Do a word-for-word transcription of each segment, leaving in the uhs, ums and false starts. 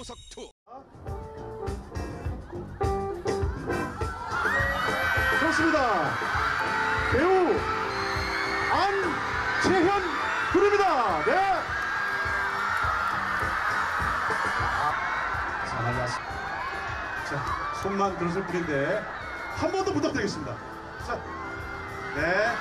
보석투. 좋습니다. 배우 안채현 군입니다. 네. 자, 맞았습니다. 자, 손만 들었을 뿐인데 한 번 더 부탁드리겠습니다. 자, 네.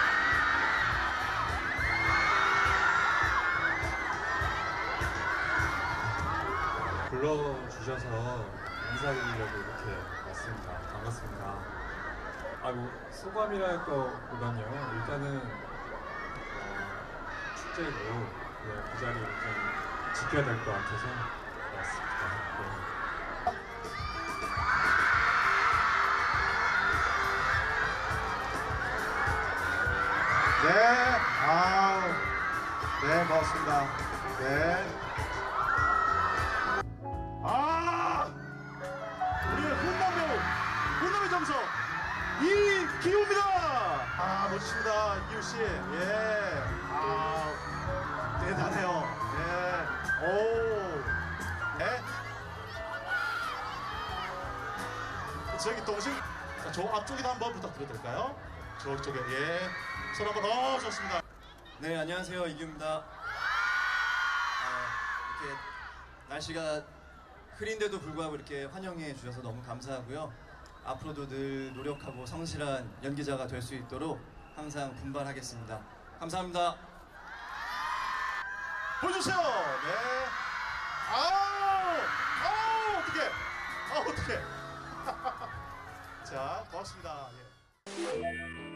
불러주셔서 인사드리려고 이렇게 왔습니다. 반갑습니다. 아, 뭐 소감이랄 거보다는요, 일단은 어, 축제고 네, 그 자리를 좀 지켜야 될 것 같아서 왔습니다. 네. 네, 아우, 네, 고맙습니다. 네. 아, 우리 훈남 배우, 훈남의 정석 이기우입니다. 아, 멋지십니다, 이기우 씨. 예, 아, 대단해요. 예, 오, 네. 저기 동생, 자, 저 앞쪽에도 한번 부탁드려도 될까요? 저쪽에, 예, 손 한번 더 좋습니다. 네, 안녕하세요, 이기우입니다. 아, 이렇게 날씨가 흐린데도 불구하고 이렇게 환영해 주셔서 너무 감사하고요. 앞으로도 늘 노력하고 성실한 연기자가 될 수 있도록 항상 분발하겠습니다. 감사합니다. 보여주세요. 네. 아우, 아우, 어떡해. 아우, 어떡해. 자, 고맙습니다. 예.